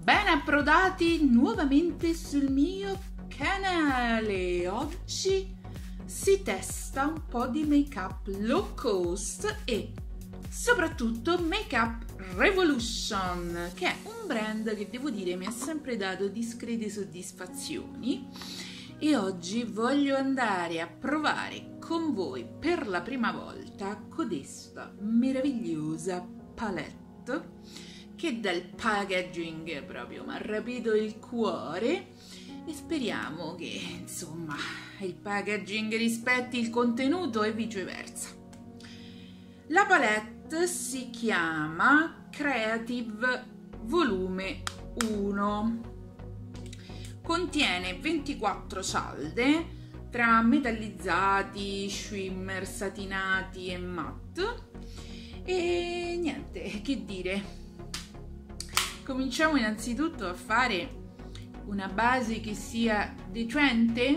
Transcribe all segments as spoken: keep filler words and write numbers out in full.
Ben approdati nuovamente sul mio canale. Oggi si testa un po' di make up low cost e soprattutto Make Up Revolution, che è un brand che devo dire mi ha sempre dato discrete soddisfazioni, e oggi voglio andare a provare con voi per la prima volta codesta meravigliosa palette che dal packaging proprio mi ha rapito il cuore, e speriamo che insomma il packaging rispetti il contenuto e viceversa. La palette si chiama Creative Volume uno, contiene ventiquattro cialde tra metallizzati, shimmer, satinati e matte, e niente che dire. Cominciamo innanzitutto a fare una base che sia decente,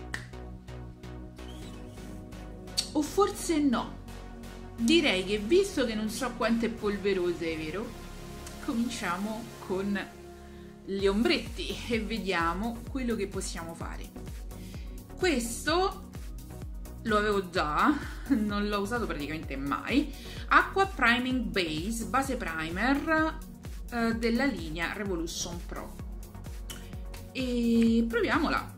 o forse no. Direi che, visto che non so quanto è polverosa, è vero, cominciamo con gli ombretti e vediamo quello che possiamo fare. Questo lo avevo già, non l'ho usato praticamente mai. Aqua Priming Base, base primer eh, della linea Revolution Pro, e proviamola.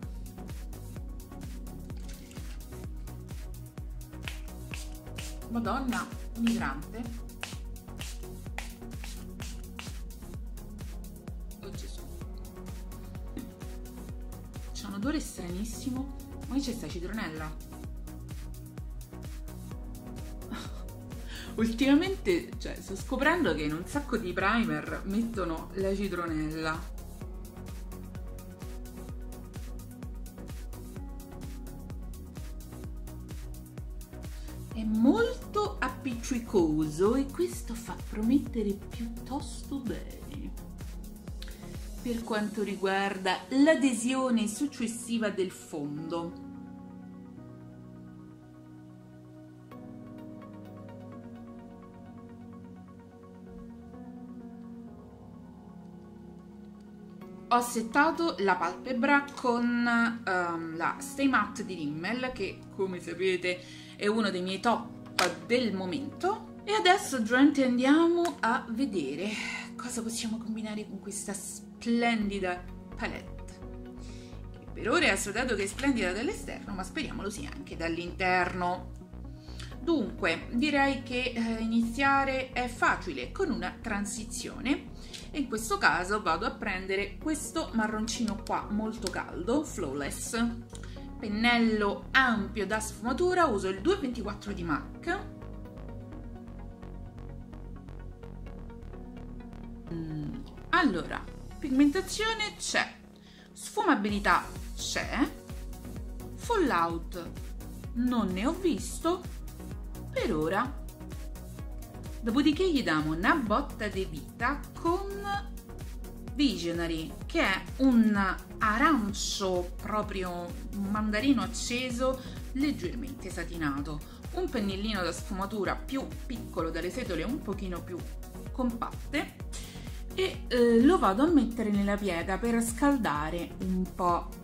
Madonna, un idrante. Oh Gesù, c'è un odore stranissimo. Ma c'è sta citronella. Ultimamente, cioè, sto scoprendo che in un sacco di primer mettono la citronella. È molto appiccicoso e questo fa promettere piuttosto bene. Per quanto riguarda l'adesione successiva del fondo, ho settato la palpebra con um, la Stay Matte di Rimmel, che come sapete è uno dei miei top del momento, e adesso gente andiamo a vedere cosa possiamo combinare con questa splendida palette, che per ora è assodato che è splendida dall'esterno, ma speriamo lo sia anche dall'interno. Dunque direi che eh, iniziare è facile con una transizione, e in questo caso vado a prendere questo marroncino qua molto caldo, Flawless, pennello ampio da sfumatura, uso il due ventiquattro di MAC. Mm. Allora, pigmentazione c'è, sfumabilità c'è, fallout non ne ho visto per ora. Dopodiché gli diamo una botta di vita con Visionary, che è un arancio, proprio un mandarino acceso, leggermente satinato, un pennellino da sfumatura più piccolo, dalle setole un pochino più compatte, e eh, lo vado a mettere nella piega per scaldare un po'.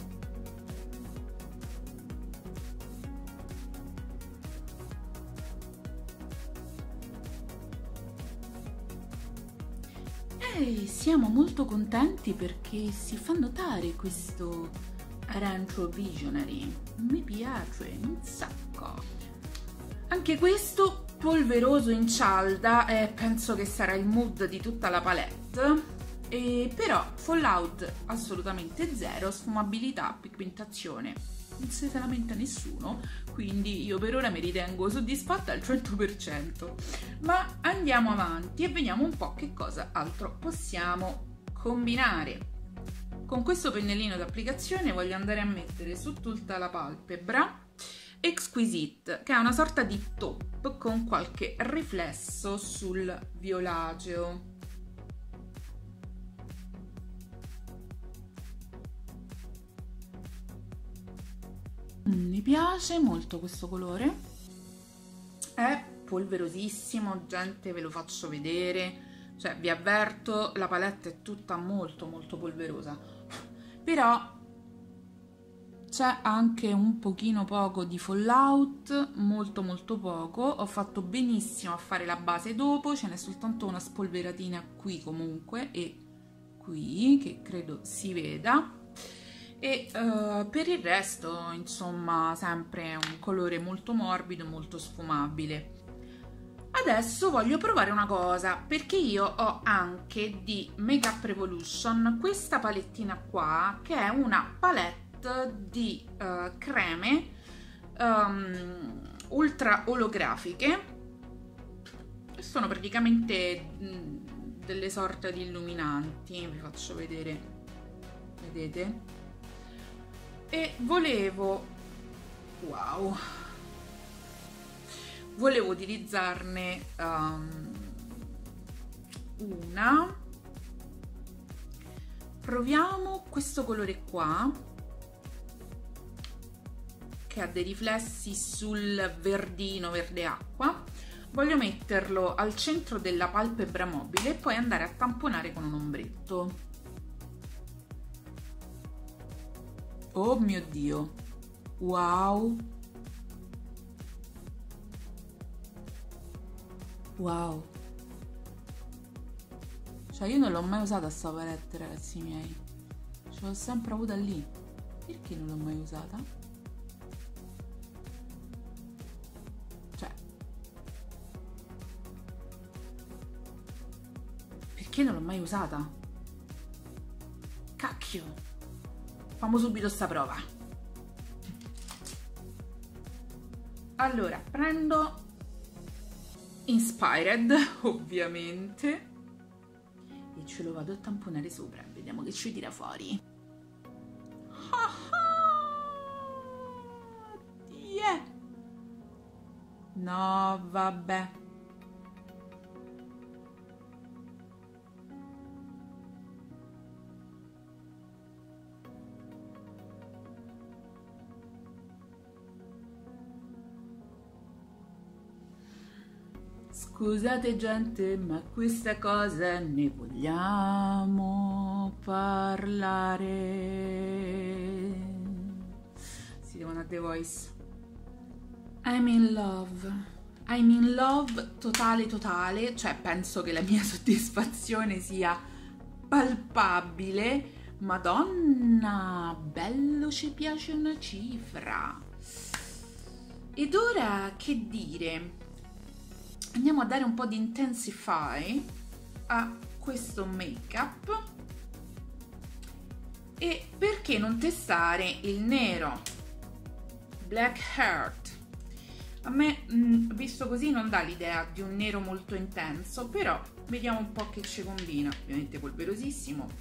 E siamo molto contenti perché si fa notare questo arancio Visionary, mi piace un sacco. Anche questo polveroso in cialda, e penso che sarà il mood di tutta la palette, e però fallout assolutamente zero, sfumabilità, pigmentazione non si lamenta nessuno, quindi io per ora mi ritengo soddisfatta al cento per cento. Ma andiamo avanti e vediamo un po' che cosa altro possiamo combinare. Con questo pennellino d'applicazione voglio andare a mettere su tutta la palpebra Exquisite, che è una sorta di top con qualche riflesso sul violaceo. Mi piace molto questo colore, è polverosissimo, gente, ve lo faccio vedere, cioè vi avverto, la palette è tutta molto molto polverosa, però c'è anche un pochino poco di fallout, molto molto poco. Ho fatto benissimo a fare la base dopo, ce n'è soltanto una spolveratina qui comunque e qui che credo si veda, e uh, per il resto insomma sempre un colore molto morbido, molto sfumabile. Adesso voglio provare una cosa, perché io ho anche di Makeup Revolution questa palettina qua, che è una palette di uh, creme um, ultra olografiche, sono praticamente mh, delle sorte di illuminanti, vi faccio vedere, vedete? E volevo, wow, volevo utilizzarne um, una. Proviamo questo colore qua, che ha dei riflessi sul verdino, verde acqua. Voglio metterlo al centro della palpebra mobile e poi andare a tamponare con un ombretto. Oh mio Dio, wow, wow, cioè io non l'ho mai usata sta palette, ragazzi miei, ce l'ho sempre avuta lì, perché non l'ho mai usata? Perché non l'ho mai usata? Cacchio! Facciamo subito sta prova. Allora, prendo Inspired, ovviamente, e ce lo vado a tamponare sopra. Vediamo che ci tira fuori. Yeah. No, vabbè. Scusate gente, ma questa cosa ne vogliamo parlare? Si devono a The Voice. I'm in love. I'm in love totale totale, cioè penso che la mia soddisfazione sia palpabile. Madonna, bello, ci piace una cifra. Ed ora che dire? Andiamo a dare un po' di intensify a questo make up, e perché non testare il nero Black Heart? A me mh, visto così non dà l'idea di un nero molto intenso, però vediamo un po' che ci combina. Ovviamente polverosissimo.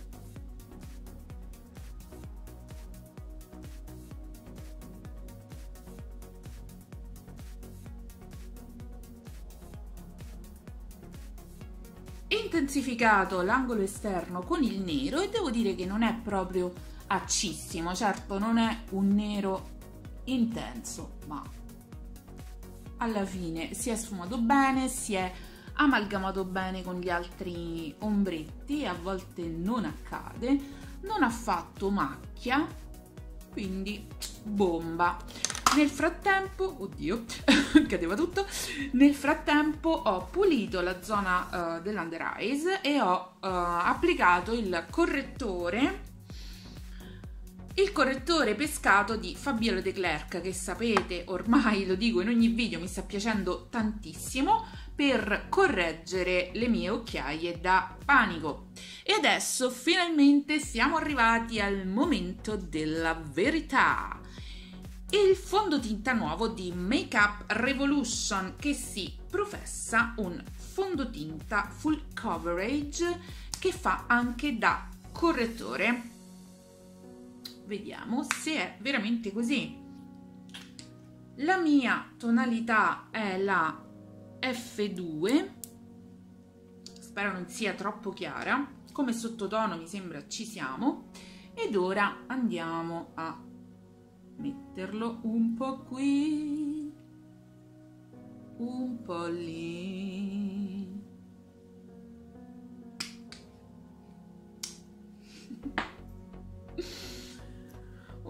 Intensificato l'angolo esterno con il nero, e devo dire che non è proprio accissimo, certo non è un nero intenso, ma alla fine si è sfumato bene, si è amalgamato bene con gli altri ombretti, a volte non accade, non ha fatto macchia, quindi bomba. Nel frattempo, oddio, cadeva tutto. Nel frattempo ho pulito la zona uh, dell'under eyes e ho uh, applicato il correttore, il correttore pescato di Fabiolo De Clercq, che sapete, ormai lo dico in ogni video, mi sta piacendo tantissimo, per correggere le mie occhiaie da panico. E adesso finalmente siamo arrivati al momento della verità. Il fondotinta nuovo di Makeup Revolution, che si professa un fondotinta full coverage che fa anche da correttore. Vediamo se è veramente così. La mia tonalità è la F due, spero non sia troppo chiara, come sottotono mi sembra ci siamo, ed ora andiamo a metterlo un po' qui, un po' lì,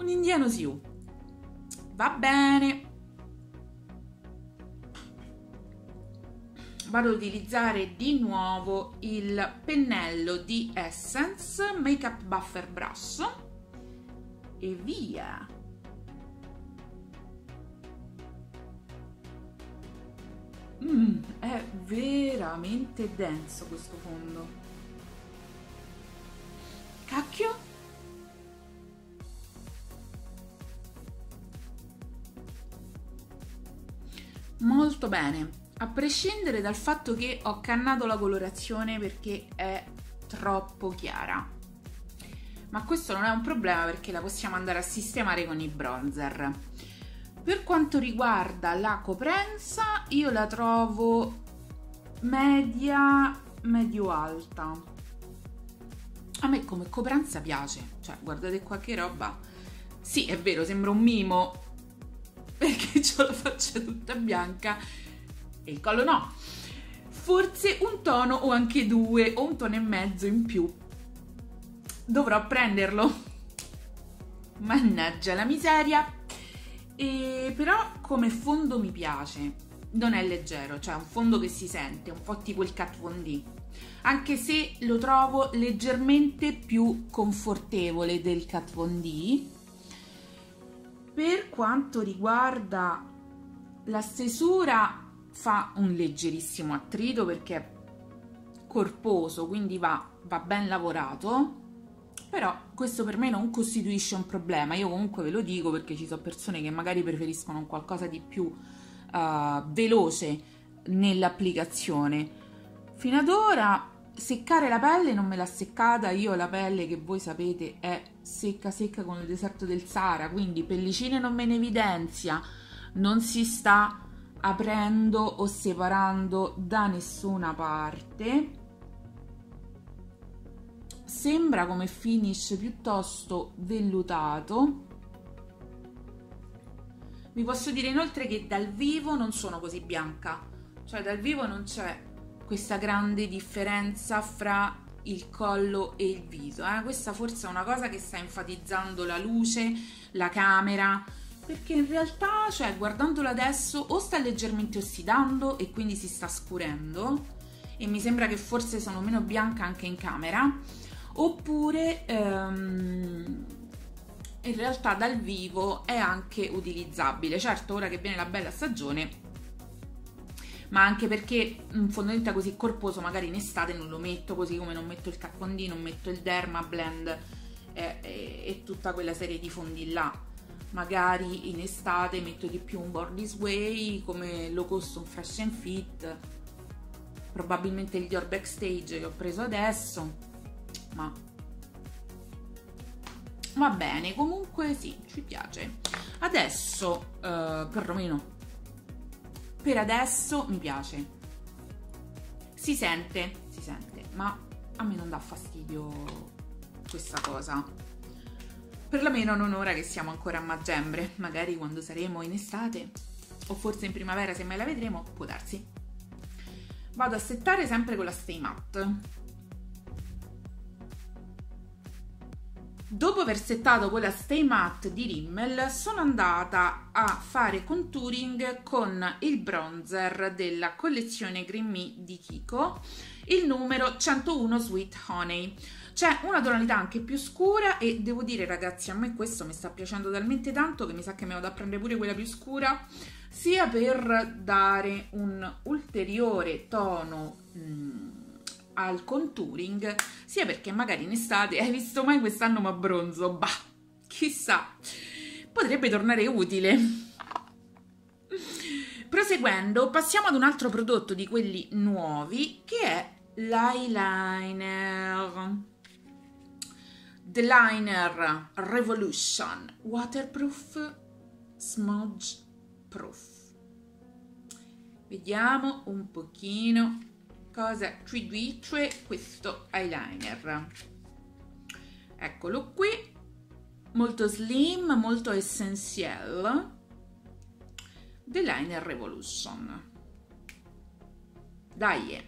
un indiano Sioux. Va bene. Vado ad utilizzare di nuovo il pennello di Essence Makeup Buffer Brush e via. Mm, è veramente denso questo fondo. Cacchio. Molto bene. A prescindere dal fatto che ho cannato la colorazione perché è troppo chiara, ma questo non è un problema perché la possiamo andare a sistemare con i bronzer. Per quanto riguarda la coprenza, io la trovo media, medio-alta. A me come coprenza piace, cioè guardate qua che roba. Sì, è vero, sembra un mimo perché ho la faccia tutta bianca e il collo no. Forse un tono o anche due o un tono e mezzo in più dovrò prenderlo, mannaggia la miseria. E però come fondo mi piace, non è leggero, cioè un fondo che si sente un po' tipo il Kat Von D, anche se lo trovo leggermente più confortevole del Kat Von D. Per quanto riguarda la stesura, fa un leggerissimo attrito perché è corposo, quindi va, va ben lavorato, però questo per me non costituisce un problema. Io comunque ve lo dico perché ci sono persone che magari preferiscono un qualcosa di più uh, veloce nell'applicazione. Fino ad ora seccare la pelle non me l'ha seccata. Io la pelle, che voi sapete, è secca secca con il deserto del Sahara, quindi pellicine non me ne evidenzia, non si sta aprendo o separando da nessuna parte. Sembra come finish piuttosto vellutato. Vi posso dire inoltre che dal vivo non sono così bianca, cioè dal vivo non c'è questa grande differenza fra il collo e il viso, eh? Questa forse è una cosa che sta enfatizzando la luce, la camera, perché in realtà, cioè, guardandola adesso o sta leggermente ossidando e quindi si sta scurendo, e mi sembra che forse sono meno bianca anche in camera, oppure um, in realtà dal vivo è anche utilizzabile. Certo, ora che viene la bella stagione, ma anche perché un fondotinta così corposo magari in estate non lo metto, così come non metto il Kat Von D, non metto il Derma Blend e, e, e tutta quella serie di fondi là. Magari in estate metto di più un Born This Way, come low cost un Fresh and Fit, probabilmente il Dior Backstage che ho preso adesso, ma va bene, comunque sì, ci piace. Adesso, eh, perlomeno per adesso mi piace, si sente, si sente, ma a me non dà fastidio questa cosa, perlomeno non ora che siamo ancora a maggiembre. Magari quando saremo in estate o forse in primavera, se mai la vedremo, può darsi. Vado a settare sempre con la Stay Matte. Dopo aver settato con la Stay Matte di Rimmel, sono andata a fare contouring con il bronzer della collezione Green Me di Kiko, il numero centouno Sweet Honey. C'è una tonalità anche più scura e devo dire, ragazzi, a me questo mi sta piacendo talmente tanto che mi sa che mi vado a prendere pure quella più scura, sia per dare un ulteriore tono mh, al contouring, sia perché magari in estate, hai visto mai quest'anno ma bronzo? Bah, chissà, potrebbe tornare utile. Proseguendo, passiamo ad un altro prodotto di quelli nuovi, che è l'eyeliner. The Liner Revolution Waterproof Smudge Proof. Vediamo un pochino cosa ci dice questo eyeliner. Eccolo qui, molto slim, molto essential. The Liner Revolution. Dai.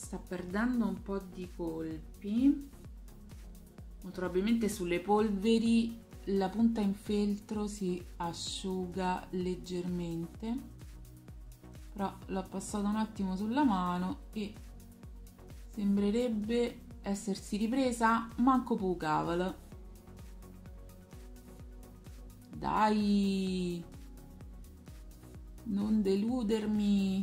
sta perdendo un po' di colpi. Molto probabilmente sulle polveri la punta in feltro si asciuga leggermente, però l'ho passato un attimo sulla mano e sembrerebbe essersi ripresa manco pu cavolo. Dai, non deludermi,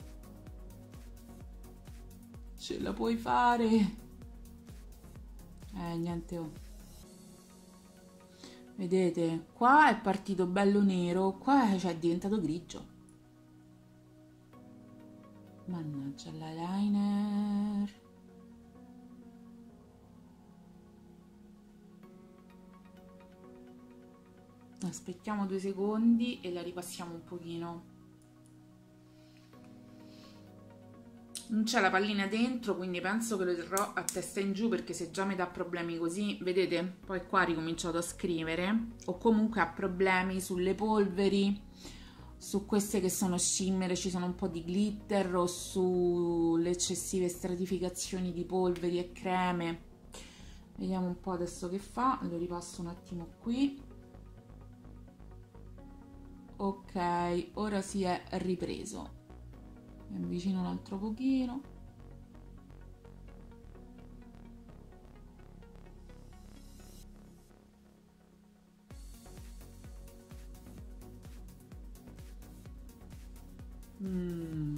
ce la puoi fare. Eh, niente, oh. Vedete, qua è partito bello nero, qua cioè, è diventato grigio. Mannaggia l'eyeliner. Aspettiamo due secondi e la ripassiamo un pochino. Non c'è la pallina dentro, quindi penso che lo terrò a testa in giù, perché se già mi dà problemi così, vedete, poi qua ha ricominciato a scrivere, o comunque ha problemi sulle polveri, su queste che sono shimmer, ci sono un po' di glitter, o sulle eccessive stratificazioni di polveri e creme. Vediamo un po' adesso che fa, lo ripasso un attimo qui. Ok, ora si è ripreso. Mi avvicino un altro pochino. Mm.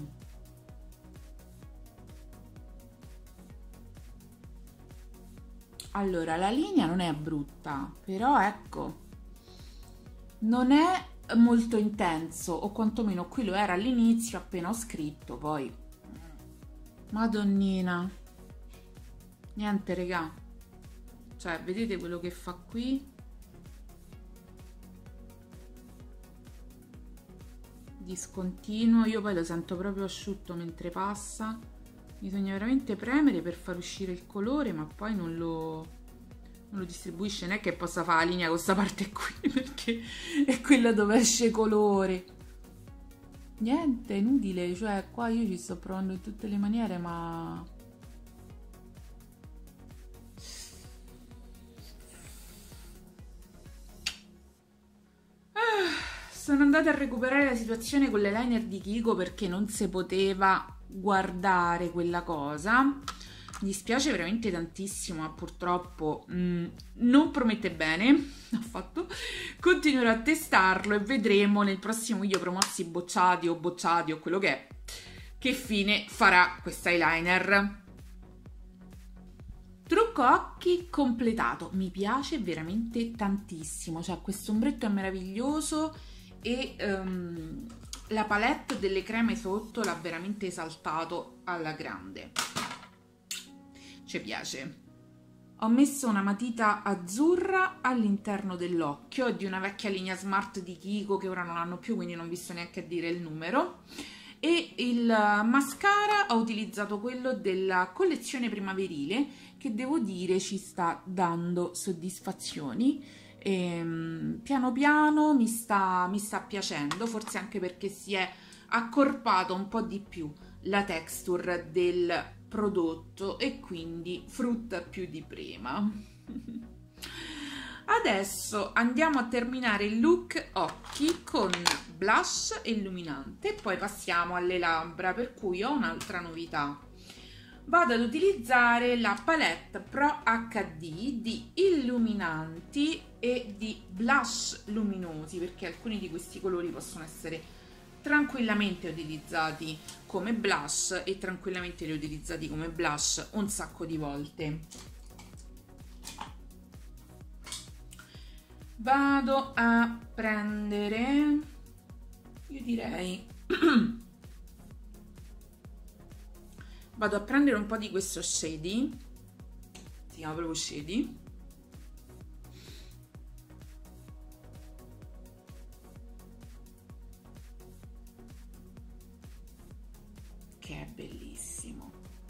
Allora, la linea non è brutta, però ecco, non è molto intenso, o quantomeno qui lo era all'inizio appena ho scritto, poi madonnina, niente regà, cioè vedete quello che fa qui, discontinuo, io poi lo sento proprio asciutto mentre passa, bisogna veramente premere per far uscire il colore, ma poi non lo non lo distribuisce, non è che possa fare la linea con questa parte qui, perché è quella dove esce colore. Niente, inutile, cioè qua io ci sto provando in tutte le maniere, ma sono andata a recuperare la situazione con l'eyeliner di Kiko perché non si poteva guardare quella cosa. Mi dispiace veramente tantissimo, ma purtroppo mh, non promette bene affatto. Continuerò a testarlo e vedremo nel prossimo video promossi bocciati o bocciati o quello che è, che fine farà questo eyeliner. Trucco occhi completato, mi piace veramente tantissimo, cioè questo ombretto è meraviglioso e um, la palette delle creme sotto l'ha veramente esaltato alla grande. Ci piace. Ho messo una matita azzurra all'interno dell'occhio di una vecchia linea Smart di Kiko che ora non hanno più, quindi non vi sto neanche a dire il numero, e il mascara ho utilizzato quello della collezione primaverile che devo dire ci sta dando soddisfazioni e, piano piano mi sta, mi sta piacendo, forse anche perché si è accorpato un po' di più la texture del prodotto e quindi frutta più di prima. Adesso andiamo a terminare il look occhi con blush e illuminante e poi passiamo alle labbra, per cui ho un'altra novità. Vado ad utilizzare la palette Pro acca di di illuminanti e di blush luminosi, perché alcuni di questi colori possono essere tranquillamente utilizzati come blush e tranquillamente li ho utilizzati come blush un sacco di volte. Vado a prendere, io direi vado a prendere un po' di questo shady, si chiama proprio shady, che è bellissimo.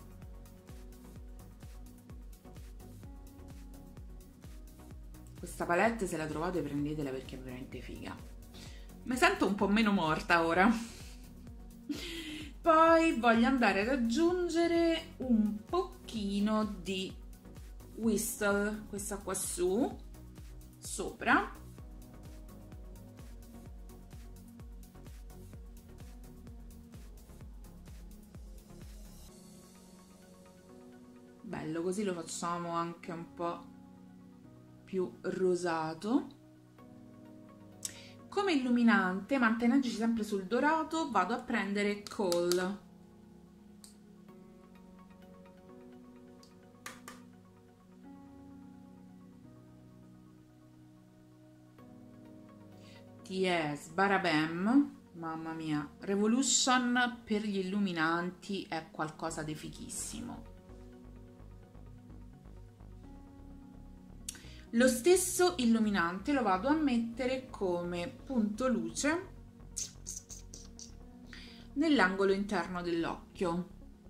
Questa palette, se la trovate prendetela perché è veramente figa. Mi sento un po' meno morta ora. poi voglio andare ad aggiungere un pochino di Whistle, questa qua su, sopra. Bello, così lo facciamo anche un po' più rosato. Come illuminante, mantenendoci sempre sul dorato, vado a prendere Kohl. T S Barabem, mamma mia, Revolution per gli illuminanti è qualcosa di fighissimo. Lo stesso illuminante lo vado a mettere come punto luce nell'angolo interno dell'occhio.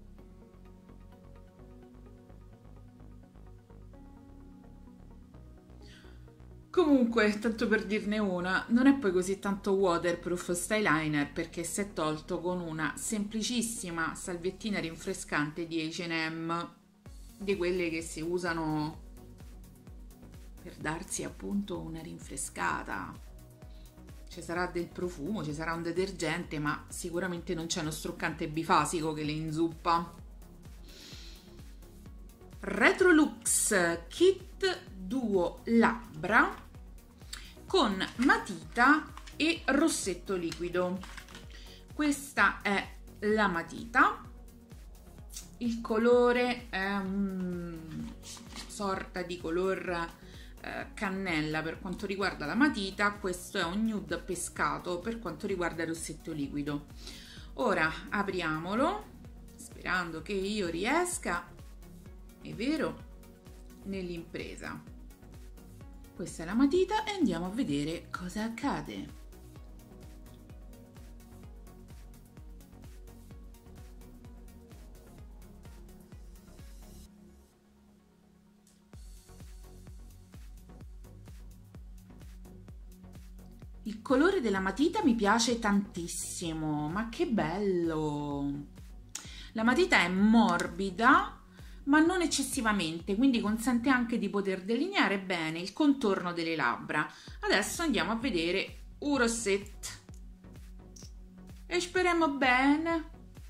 Comunque, tanto per dirne una, non è poi così tanto waterproof sta eyeliner, perché si è tolto con una semplicissima salviettina rinfrescante di acca e emme, di quelle che si usano per darsi appunto una rinfrescata. Ci sarà del profumo, ci sarà un detergente, ma sicuramente non c'è uno struccante bifasico che le inzuppa. Retrolux Kit Duo Labbra con matita e rossetto liquido. Questa è la matita, il colore è un sorta di color cannella per quanto riguarda la matita, questo è un nude pescato per quanto riguarda il rossetto liquido. Ora apriamolo, sperando che io riesca, è vero, nell'impresa. Questa è la matita e andiamo a vedere cosa accade. Il colore della matita mi piace tantissimo, ma che bello! La matita è morbida, ma non eccessivamente, quindi consente anche di poter delineare bene il contorno delle labbra. Adesso andiamo a vedere un rossetto e speriamo bene.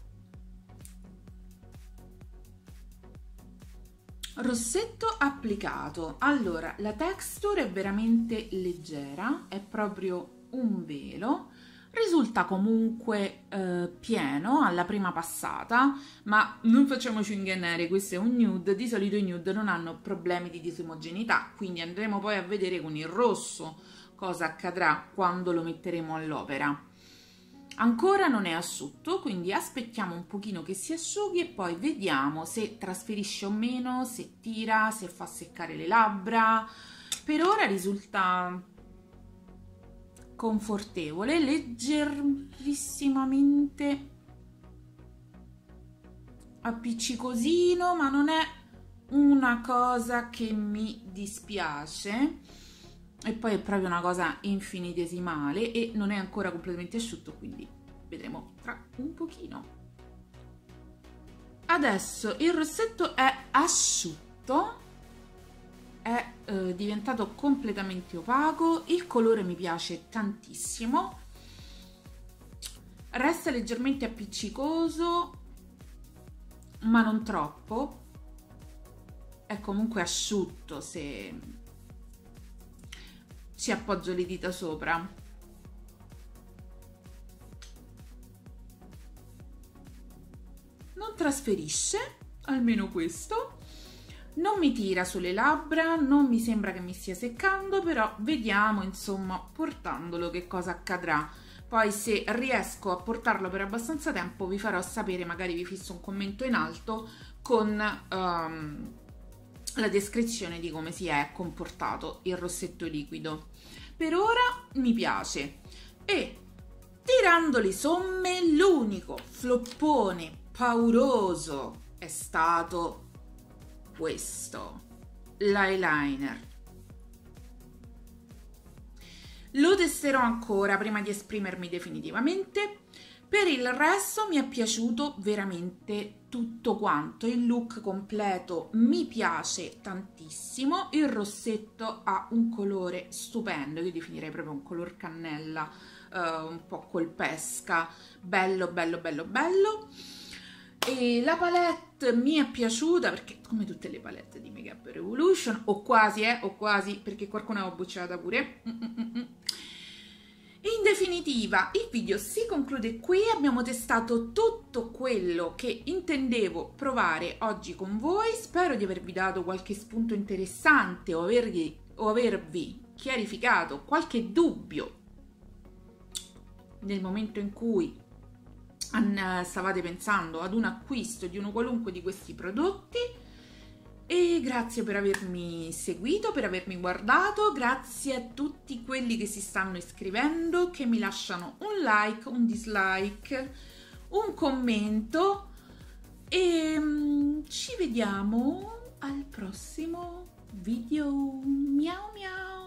Rossetto applicato. Allora, la texture è veramente leggera, è proprio un velo, risulta comunque eh, pieno alla prima passata, ma non facciamoci ingannare, questo è un nude, di solito i nude non hanno problemi di disomogeneità, quindi andremo poi a vedere con il rosso cosa accadrà quando lo metteremo all'opera. Ancora non è asciutto, quindi aspettiamo un pochino che si asciughi e poi vediamo se trasferisce o meno, se tira, se fa seccare le labbra. Per ora risulta confortevole, leggerissimamente appiccicosino, ma non è una cosa che mi dispiace. E poi è proprio una cosa infinitesimale e non è ancora completamente asciutto, quindi vedremo tra un pochino. Adesso il rossetto è asciutto, è eh, diventato completamente opaco, il colore mi piace tantissimo, resta leggermente appiccicoso ma non troppo, è comunque asciutto se ci appoggio le dita sopra. Non trasferisce, almeno questo, non mi tira sulle labbra, non mi sembra che mi stia seccando, però vediamo insomma portandolo che cosa accadrà. Poi se riesco a portarlo per abbastanza tempo vi farò sapere, magari vi fisso un commento in alto con um, la descrizione di come si è comportato il rossetto liquido. Per ora mi piace e tirando le somme l'unico floppone pauroso è stato questo, l'eyeliner. Lo testerò ancora prima di esprimermi definitivamente, Per il resto mi è piaciuto veramente tutto quanto, il look completo mi piace tantissimo, il rossetto ha un colore stupendo, io definirei proprio un color cannella, uh, un po' col pesca, bello bello bello bello. E la palette mi è piaciuta perché, come tutte le palette di Makeup Revolution, o quasi, eh, o quasi, perché qualcuna ho bocciata pure. Mm -mm -mm. In definitiva, il video si conclude qui, abbiamo testato tutto quello che intendevo provare oggi con voi, spero di avervi dato qualche spunto interessante o avervi, o avervi chiarificato qualche dubbio nel momento in cui stavate pensando ad un acquisto di uno qualunque di questi prodotti. E grazie per avermi seguito, per avermi guardato, grazie a tutti quelli che si stanno iscrivendo, che mi lasciano un like, un dislike, un commento e um, ci vediamo al prossimo video. Miau miau!